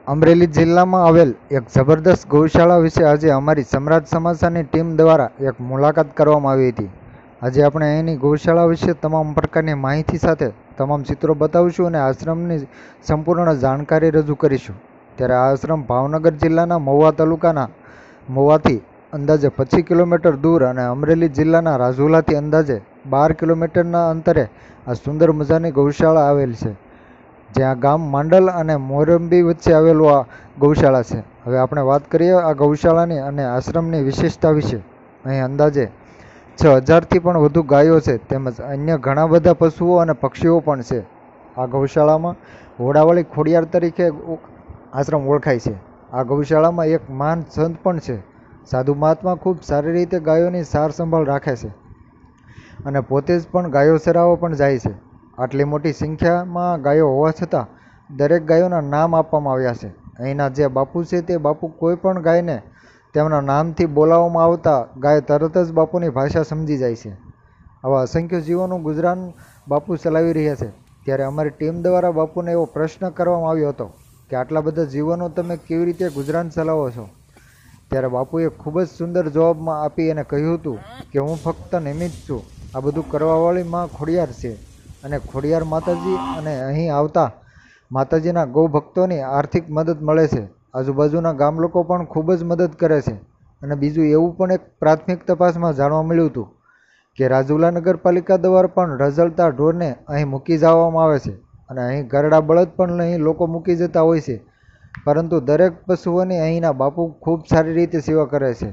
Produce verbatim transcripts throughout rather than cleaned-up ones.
અમરેલી જિલ્લામાં આવેલ એક જબરદસ્ત ગૌશાળા વિશે આજે અમારી સમ્રાટ સમાચારની ટીમ દ્વારા એક મુલાકાત કરવામાં આવી હતી। આજે આપણે અહીંની ગૌશાળા વિશે તમામ પ્રકારની માહિતી સાથે તમામ ચિત્રો બતાવીશું અને આશ્રમની સંપૂર્ણ જાણકારી રજૂ કરીશું। ત્યારે આ આશ્રમ ભાવનગર જિલ્લાના મહુવા તાલુકાના મહુવાથી અંદાજે પચીસ કિલોમીટર દૂર અને અમરેલી જિલ્લાના રાજુલાથી અંદાજે બાર કિલોમીટરના અંતરે આ સુંદર મજાની ગૌશાળા આવેલ છે, જ્યાં ગામ માંડલ અને મોરંબી વચ્ચે આવેલું આ ગૌશાળા છે। હવે આપણે વાત કરીએ આ ગૌશાળાની અને આશ્રમની વિશેષતા વિશે। અહીં અંદાજે છ હજારથી પણ વધુ ગાયો છે, તેમજ અન્ય ઘણા બધા પશુઓ અને પક્ષીઓ પણ છે। આ ગૌશાળામાં ઘોડાવાળી ખોડિયાર તરીકે આશ્રમ ઓળખાય છે। આ ગૌશાળામાં એક મહાન સંત પણ છે। સાધુ મહાત્મા ખૂબ સારી રીતે ગાયોની સાર સંભાળ રાખે છે અને પોતે જ પણ ગાયો ચરાવવા પણ જાય છે। આટલી મોટી સંખ્યામાં ગાયો હોવા છતાં દરેક ગાયોના નામ આપવામાં આવ્યા છે। અહીંના જે બાપુ છે તે બાપુ કોઈ પણ ગાયને તેમના નામથી બોલાવવામાં આવતા ગાય તરત જ બાપુની ભાષા સમજી જાય છે। આવા અસંખ્ય જીવોનું ગુજરાન બાપુ ચલાવી રહ્યા છે। ત્યારે અમારી ટીમ દ્વારા બાપુને એવો પ્રશ્ન કરવામાં આવ્યો હતો કે આટલા બધા જીવોનું તમે કેવી રીતે ગુજરાન ચલાવો છો? ત્યારે બાપુએ ખૂબ જ સુંદર જવાબમાં આપી અને કહ્યું હતું કે હું ફક્ત નિમિત્ત છું, આ બધું કરવાવાળી માં ખોડિયાર છે અને ખોડિયાર માતાજી અને અહીં આવતા માતાજીના ગૌ ભક્તોની આર્થિક મદદ મળે છે। આજુબાજુના ગામ લોકો પણ ખૂબ જ મદદ કરે છે। અને બીજું એવું પણ એક પ્રાથમિક તપાસમાં જાણવા મળ્યું હતું કે રાજુલા નગરપાલિકા દ્વારા પણ રઝળતા ઢોરને અહીં મૂકી જવામાં આવે છે અને અહીં ગરડા બળદ પણ અહીં લોકો મૂકી જતા હોય છે, પરંતુ દરેક પશુઓની અહીંના બાપુ ખૂબ સારી રીતે સેવા કરે છે।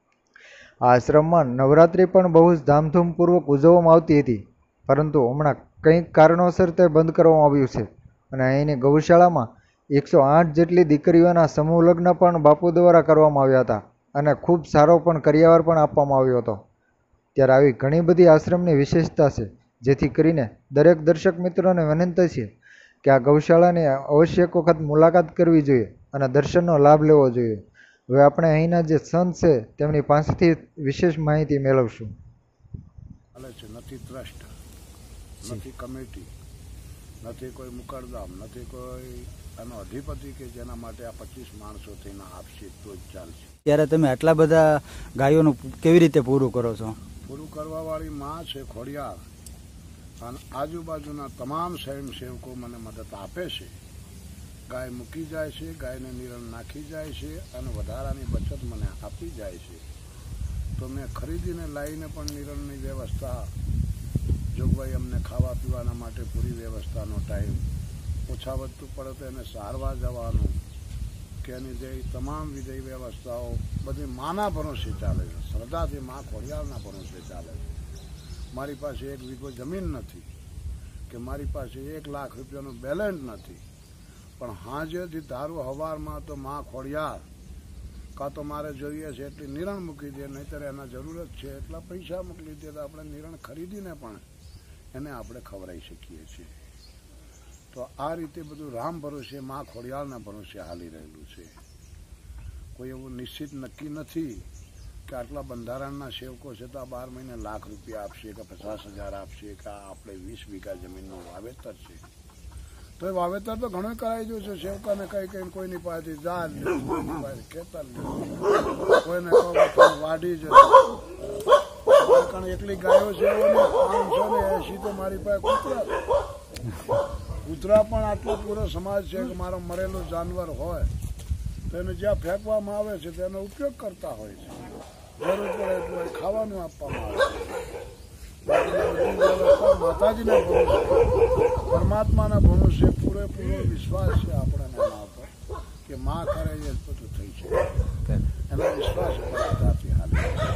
આ આશ્રમમાં નવરાત્રિ પણ બહુ જ ધામધૂમપૂર્વક ઉજવવામાં આવતી હતી, પરંતુ હમણાં કંઈક કારણોસર તે બંધ કરવામાં આવ્યું છે અને અહીંની ગૌશાળામાં એકસો આઠ જેટલી દીકરીઓના સમૂહ લગ્ન પણ બાપુ દ્વારા કરવામાં આવ્યા હતા અને ખૂબ સારો પણ કરિયાવર પણ આપવામાં આવ્યો હતો। ત્યારે આવી ઘણી બધી આશ્રમની વિશેષતા છે, જેથી કરીને દરેક દર્શક મિત્રોને વિનંતી છે કે આ ગૌશાળાની અવશ્ય એક વખત મુલાકાત કરવી જોઈએ અને દર્શનનો લાભ લેવો જોઈએ। હવે આપણે અહીંના જે સંત છે તેમની પાસેથી વિશેષ માહિતી મેળવશું। નથી ટ્રસ્ટ, નથી કમિટી, નથી કોઈ મુકરદામ, નથી કોઈ આનો અધિપતિ કે જેના માટે આ પચીસ માણસો થઈને આપશે તો જ ચાલશે। ત્યારે તમે આટલા બધા ગાયોનું કેવી રીતે પૂરું કરો છો? પૂરું કરવા વાળી માં છે ખોડિયાર, અને આજુબાજુના તમામ સ્વયંસેવકો મને મદદ આપે છે। ગાય મૂકી જાય છે, ગાયને નિરણ નાખી જાય છે અને વધારાની બચત મને આપી જાય છે, તો મેં ખરીદીને લાવીને પણ નિરણની વ્યવસ્થા, જોગવાઈ અમને ખાવા પીવાના માટે પૂરી વ્યવસ્થાનો ટાઈમ, ઓછા વધતું પડે તો એને સારવાર જવાનું કે એની જે તમામ વિજય વ્યવસ્થાઓ બધી માના ભરોસે ચાલે છે, શ્રદ્ધાથી મા ખોડિયારના ભરોસે ચાલે છે। મારી પાસે એક વીઘો જમીન નથી કે મારી પાસે એક લાખ રૂપિયાનું બેલેન્સ નથી, પણ હાજેથી ધારું હવારમાં તો મા ખોડિયાર કાં તો મારે જોઈએ છે એટલી નિરણ મૂકી દે, નહીંતર એના જરૂરત છે એટલા પૈસા મોકલી દે તો આપણે નિરણ ખરીદીને પણ એને આપણે ખવડાવી શકીએ છીએ। તો આ રીતે બધું રામ ભરોસે મા ખોડિયારના ભરોસે હાલી રહેલું છે। કોઈ એવું નિશ્ચિત નક્કી નથી કે આટલા બંધારણના સેવકો છે તો આ બાર મહિને લાખ રૂપિયા આપશે કે પચાસ હજાર આપશે કે આપણે વીસ વીઘા જમીનનું વાવેતર છે, તો એ વાવેતર તો ઘણું કરાવી દઉં છે। સેવકાને કઈ કઈ કોઈની પાસેથી ઝાડ લે, કોઈની પાસે ખેતર લે, કોઈને કહો વાડી જ કારણ એટલી ગાયો છે પાંચસો ને એસી તો મારી પાસે કૂતરા કૂતરા પણ આટલો પૂરો સમાજ છે કે મારો મરેલું જાનવર હોય તો એને જ્યાં ફેંકવામાં આવે છે તેનો ઉપયોગ કરતા હોય છે, જરૂર પડે એટલું ખાવાનું આપવામાં આવે છે। માતાજીના ભરોસે, પરમાત્માના ભરોસે પૂરેપૂરો વિશ્વાસ છે આપણને એના ઉપર કે માં કરે એ બધું થઈ શકે, એના વિશ્વાસ ઉપર આધારથી હાલે।